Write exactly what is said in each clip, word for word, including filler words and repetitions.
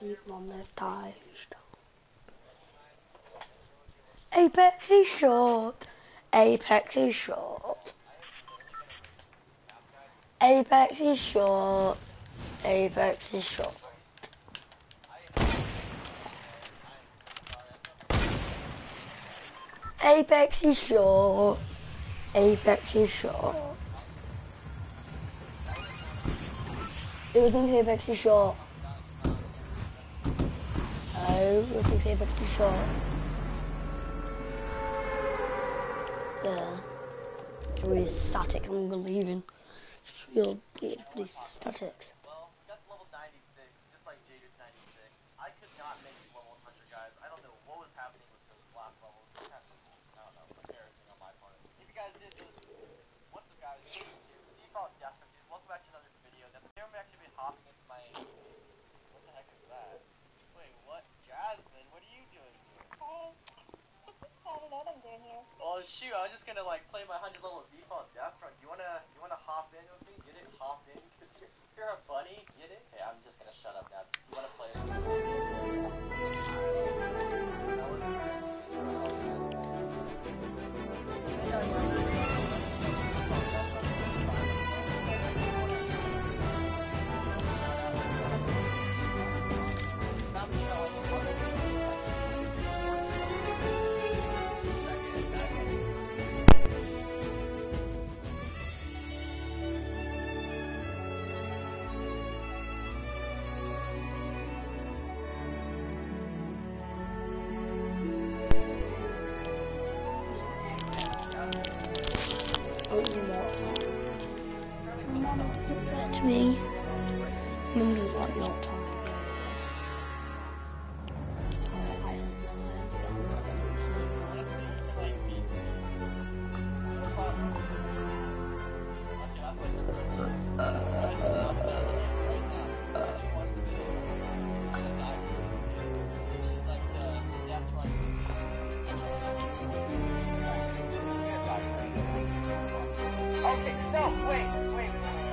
demonetized. Apex is short. Apex is short. Apex is short. Apex is short. Apex is short. Apex is short. Who thinks Apex is short? Oh, who thinks Apex is short? Yeah. It's really static, I'm leaving. It's real weird for these statics. Well, we got to level ninety-six, just like Jaded ninety-six. I could not make level one hundred, guys. I don't know what was happening with those last levels. It was kind of just, I don't know, embarrassing on my part. If you guys did this, what's up, guys? Jaded here. Default Desktop, dude. Welcome back to another video. That's I'm actually been hopping into my... What the heck is that? Wait, what? Jasmine, what are you doing here? Hey. I don't know what I'm doing here. Well, shoot, I was just gonna like play my one hundred level default death run. You wanna, you wanna hop in with me? Get it? Hop in? Cause you're, you're a bunny. Get it? Okay, I'm just gonna shut up now. You wanna play it? That wasn't fair. To me, I'm gonna want your time. Okay, no, wait, wait.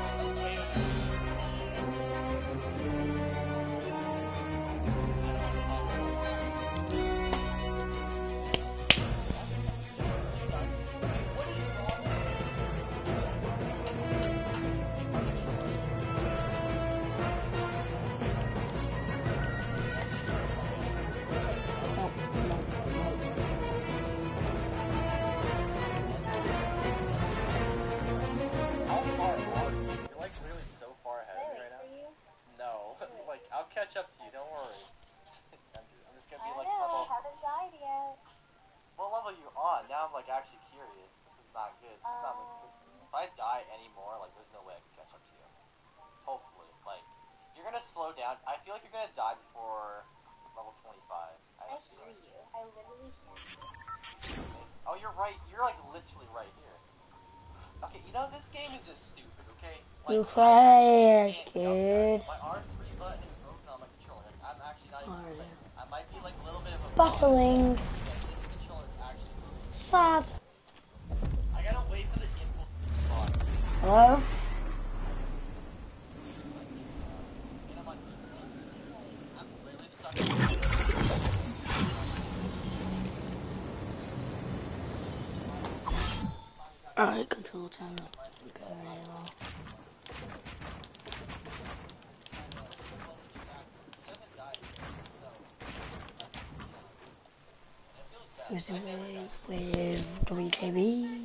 I'll catch up to you, don't worry. I'm, just, I'm just gonna be like I know, level... I haven't died yet. What level are you on? Now I'm like actually curious. This is not good. It's Um, not looking good for me. If I die anymore, like there's no way I can catch up to you. Hopefully. Like, you're gonna slow down. I feel like you're gonna die before level twenty-five. I, I hear you. I literally hear you. Oh, you're right. You're like literally right here. Okay, you know, this game is just stupid, okay? Like, You trash, kid. my R three button is broken on my controller. I'm actually not even Oh, saying it. I might be like a little bit of a Battling. This controller is actually broken. Sad. I gotta wait for the impulse to spawn. Hello? Alright, control time. Go now. Using ways with W J B.